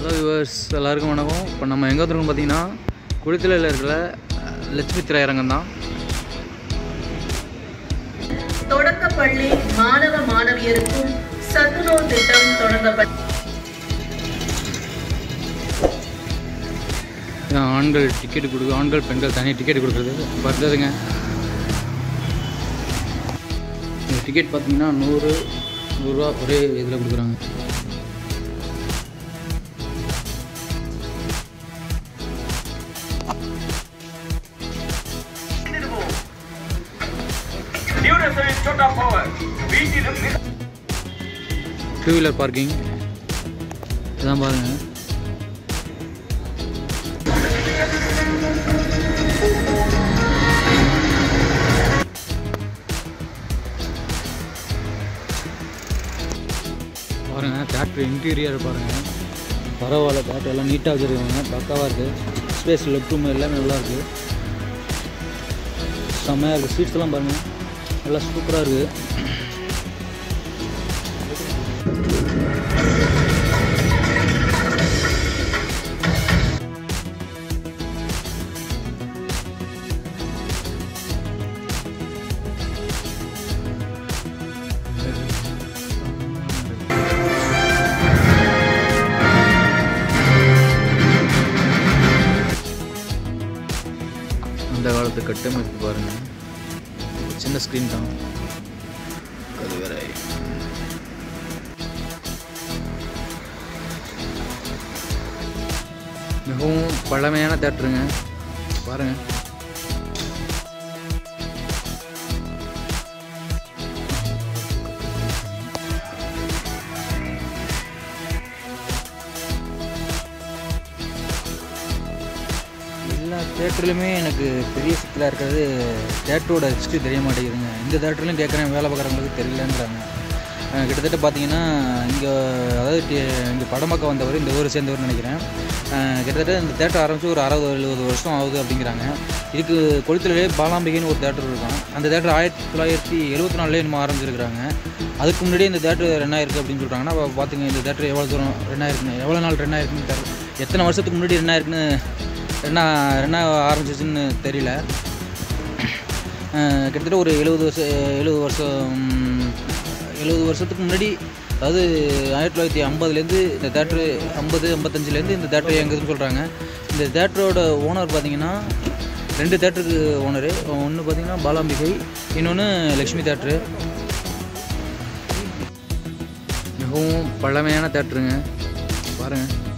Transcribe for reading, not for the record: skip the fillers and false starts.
Hello viewers, எல்லாருக்கும் வணக்கம். இப்போ நம்ம எங்கே வந்துருக்கோம் பார்த்தீங்கன்னா, குளித்தலையில் இருக்கிற லட்சுமி திரையரங்கம் தான். தொடக்கப்பள்ளி மாணவ மாணவியருக்கும் சத்துணவு திட்டம் தொடங்கப்பட்டது. ஆண்கள் டிக்கெட் கொடுக்கு, ஆண்கள் பெண்கள் தனி டிக்கெட் கொடுக்குறது பார்த்ததுங்க. இந்த டிக்கெட் பார்த்தீங்கன்னா 100 ரூபா ஒரே இதில் கொடுக்குறாங்க. டூ வீலர் பார்க்கிங் இதான் பாருங்க. பாருங்க தேட்டர் இன்டீரியர் பாருங்க, பரவாயில்ல. தேட்டர் எல்லாம் நீட்டாக வச்சுருக்காங்க, பக்காவாக இருக்குது. ஸ்பேஸ் லெஃப்ட் ரூம் எல்லாமே நல்லா இருக்குது, செம்மையாக இருக்குது. சீட்ஸ் எல்லாம் பாருங்கள், நல்லா சூப்பராக இருக்குது. அந்த காலத்து கட்டமைப்பு பாருங்கள், சின்ன ஸ்க்ரீன் தான் அது வேற. மிகவும் பழமையான தேட்டருங்க பாருங்க. எல்லா தேட்டர்லையுமே எனக்கு பெரிய சிக்கலாக இருக்கிறது தேட்டரோட ஹிஸ்ட்ரி தெரிய மாட்டேங்குதுங்க. இந்த தேட்டர்லையும் கேட்குறேன், வேலை பார்க்குறவங்களுக்கு தெரியலன்றாங்க. கிட்டத்தட்ட பார்த்தீங்கன்னா இங்கே, அதாவது இங்கே படம் பார்க்க வந்தவர் இந்த ஊரை சேர்ந்தவர்னு நினைக்கிறேன். கிட்டத்தட்ட இந்த தேட்டர் ஆரம்பித்து ஒரு 60-70 வருஷம் ஆகுது அப்படிங்கிறாங்க. இதுக்கு கொளுத்திலே பாலாம்பிகைன்னு ஒரு தேட்டர் இருக்கும். அந்த தேட்டர் 1974 நம்ம ஆரம்பிச்சிருக்கிறாங்க. அதுக்கு முன்னாடியே இந்த தேட்டர் ரன் ஆயிருக்கு அப்படின்னு சொல்கிறாங்கன்னா, பார்த்துங்க இந்த தேட்டர் எவ்வளோ தூரம் ரன் ஆயிருக்குன்னு, எவ்வளோ நாள் ரன் ஆயிருக்குன்னு தெரியல, எத்தனை வருஷத்துக்கு முன்னாடி ரன் ஆயிருக்குன்னு, என்ன ஆரம்பிச்சிச்சுன்னு தெரியல. கிட்டத்தட்ட ஒரு 70 வருஷத்துக்கு முன்னாடி, அதாவது 1950லேருந்து இந்த தேட்ரு, 50-55லேருந்து இந்த தேட்டர் இயங்குதுன்னு சொல்கிறாங்க. இந்த தேட்டரோட ஓனர் பார்த்திங்கன்னா 2 தேட்டருக்கு ஓனரு. ஒன்று பார்த்திங்கன்னா பாலாம்பிகை, இன்னொன்று லக்ஷ்மி தேட்ரு. மிகவும் பழமையான தேட்டருங்க பாருங்கள்.